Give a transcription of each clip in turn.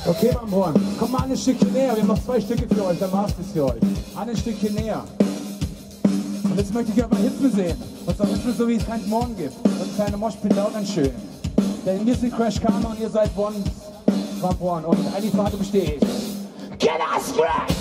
Okay, Warmbronn, komm mal ein Stückchen näher. Wir haben noch 2 Stücke für euch, dann war's das für euch. Ein Stückchen näher. Und jetzt möchte ich euch mal hüpfen sehen. Und zwar hüpfen so, wie es keinen Morgen gibt. Und ein kleiner Moshpit auch ganz schön. Denn wir sind Krashkarma und ihr seid Warmbronn. Und eine Frage besteht. Can I spread?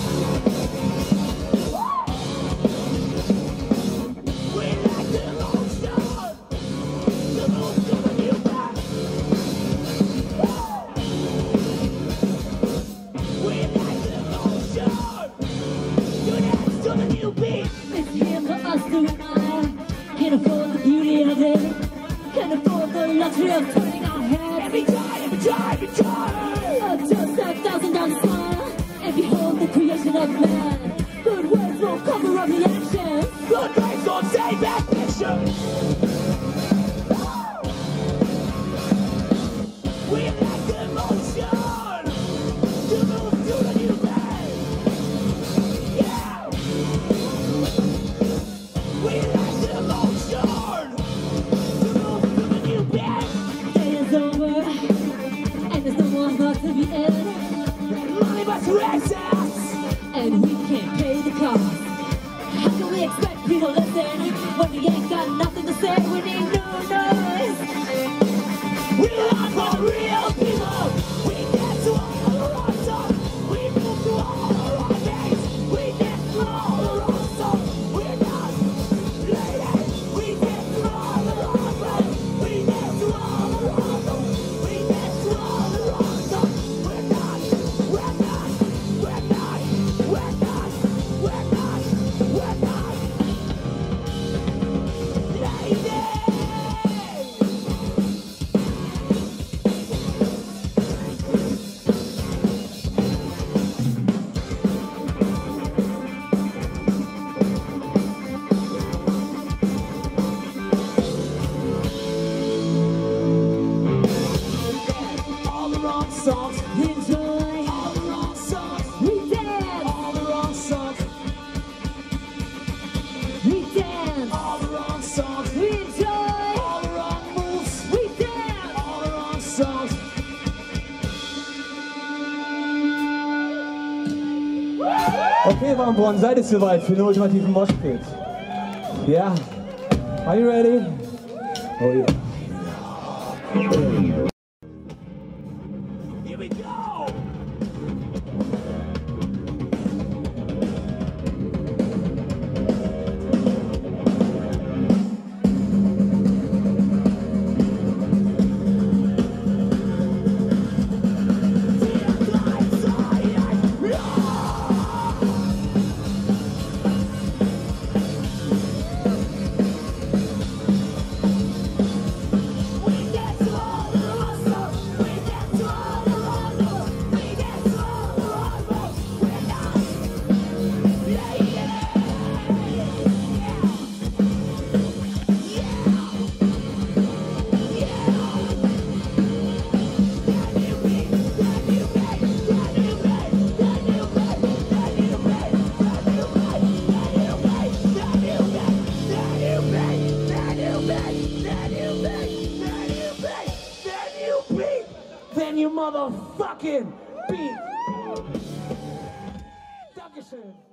Can't afford the beauty of it. Can't afford the luxury of turning our heads. Every time. Just a $1,000 smile. And behold the creation of man. Good words won't cover up the action. Good grace won't save that picture. We lack the emotion to move to the new day. Yeah. We lack the emotion to move to the new day. Day is over, and there's no more love to be in. Money must raise us, and we can't pay the cost. How can we expect people to listen when we ain't got nothing to say? We need no noise. We are for real people. We dance to all the wrong songs. We move to all the wrong things. We dance to all the wrong songs. We're not ladies. We dance to all the wrong things. We dance to all the wrong songs. We dance to all the wrong songs. We're not ladies. Songs, enjoy all the wrong songs. We dance all the wrong songs. We dance all the wrong songs. We enjoy all the wrong moves. We dance all the wrong songs. Okay, Warmbronn, seid ihr soweit für den ultimativen Moshpit? Ja? Are you ready? Oh yeah. Here we go! Then you motherfucking beat. Dankeschön.